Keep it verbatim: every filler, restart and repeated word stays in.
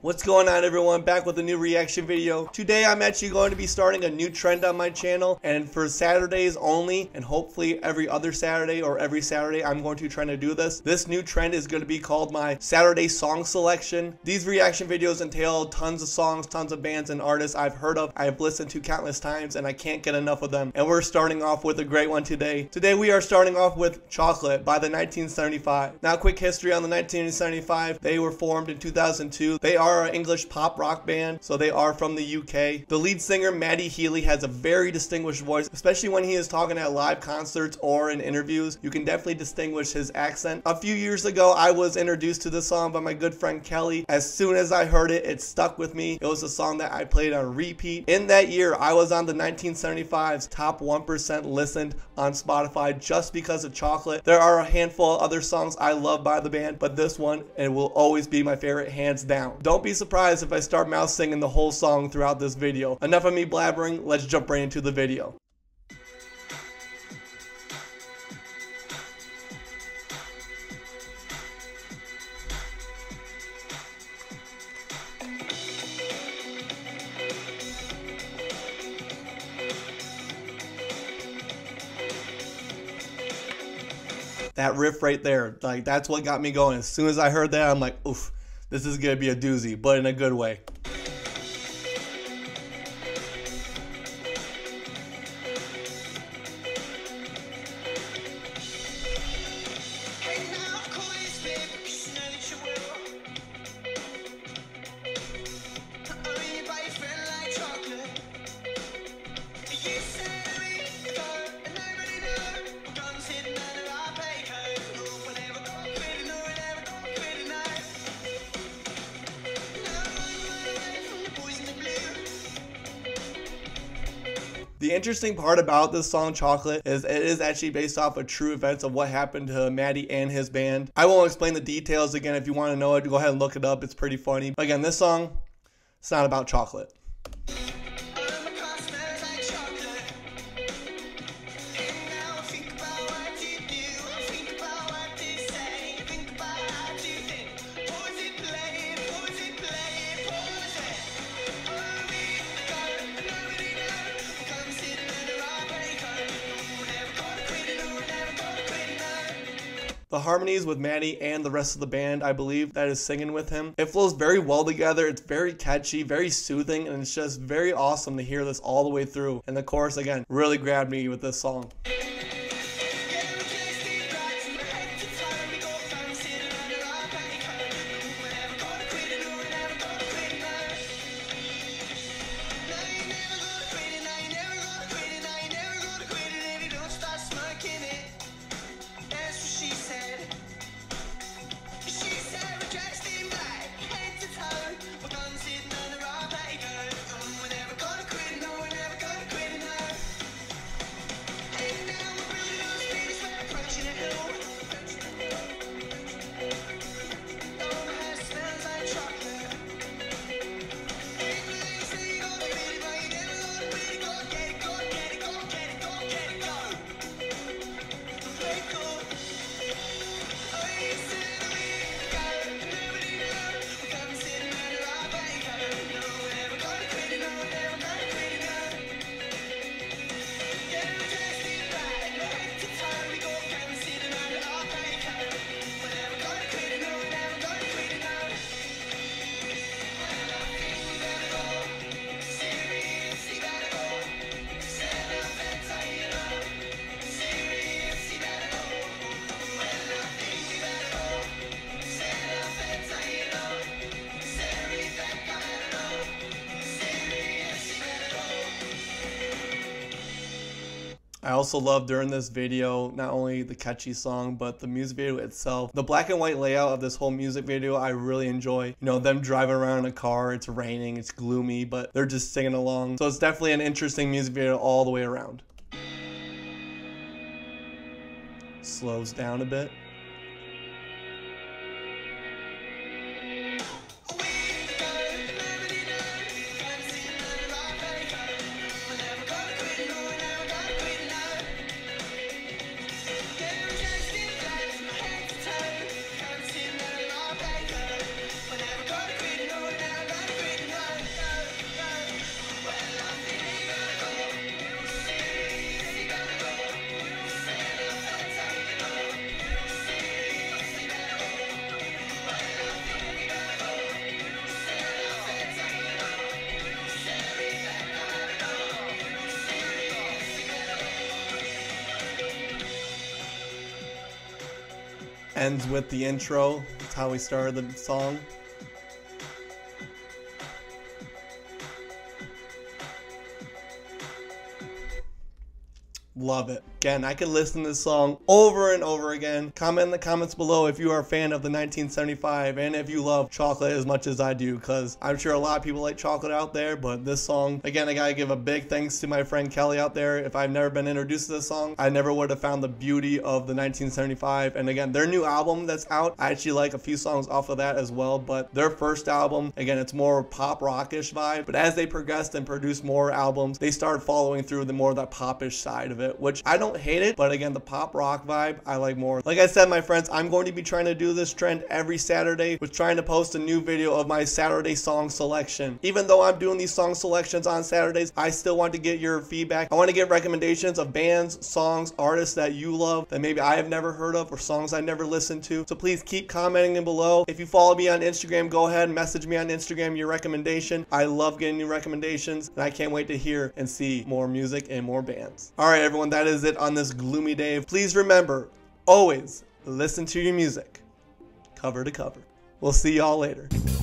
What's going on, everyone? Back with a new reaction video. Today I'm actually going to be starting a new trend on my channel, and for Saturdays only, and hopefully every other Saturday or every Saturday I'm going to try to do this. This new trend is going to be called my Saturday song selection. These reaction videos entail tons of songs, tons of bands and artists I've heard of, I've listened to countless times, and I can't get enough of them. And we're starting off with a great one today. Today we are starting off with Chocolate by the nineteen seventy-five. Now, quick history on the nineteen seventy-five. They were formed in two thousand two. They are an English pop rock band, so they are from the U K. The lead singer, Matty Healy, has a very distinguished voice, especially when he is talking at live concerts or in interviews. You can definitely distinguish his accent. A few years ago, I was introduced to this song by my good friend Kelly. As soon as I heard it, it stuck with me. It was a song that I played on repeat. In that year, I was on the nineteen seventy-five's top one percent listened on Spotify just because of Chocolate. There are a handful of other songs I love by the band, but this one, it will always be my favorite, hands down. Don't be surprised if I start mouth singing the whole song throughout this video. Enough of me blabbering, let's jump right into the video. That riff right there, like, that's what got me going. As soon as I heard that, I'm like, oof, this is gonna be a doozy, but in a good way. The interesting part about this song, Chocolate, is it is actually based off of true events of what happened to Matty and his band. I won't explain the details again. If you want to know it, go ahead and look it up. It's pretty funny. Again, this song, it's not about chocolate. The harmonies with Matty and the rest of the band, I believe, that is singing with him, it flows very well together. It's very catchy, very soothing, and it's just very awesome to hear this all the way through. And the chorus, again, really grabbed me with this song. I also love during this video, not only the catchy song, but the music video itself. The black and white layout of this whole music video, I really enjoy. You know, them driving around in a car, it's raining, it's gloomy, but they're just singing along. So it's definitely an interesting music video all the way around. Slows down a bit. ends with the intro. That's how we started the song. Love it. Again, I could listen to this song over and over again. Comment in the comments below if you are a fan of the nineteen seventy-five and if you love chocolate as much as I do, because I'm sure a lot of people like chocolate out there, but this song, again, I gotta give a big thanks to my friend Kelly out there. If I've never been introduced to this song, I never would have found the beauty of the nineteen seventy-five. And again, their new album that's out, I actually like a few songs off of that as well, but their first album, again, it's more pop rockish vibe, but as they progressed and produced more albums, they started following through the more of that popish side of it, which I don't hate it, but again, the pop rock vibe I like more. Like I said, my friends, I'm going to be trying to do this trend every Saturday with trying to post a new video of my Saturday song selection. Even though I'm doing these song selections on Saturdays, I still want to get your feedback. I want to get recommendations of bands, songs, artists that you love that maybe I have never heard of or songs I never listened to. So please keep commenting below. If you follow me on Instagram, go ahead and message me on Instagram your recommendation. I love getting new recommendations, and I can't wait to hear and see more music and more bands. All right, everyone, that is it on this gloomy day. Please remember, always listen to your music cover to cover. We'll see y'all later.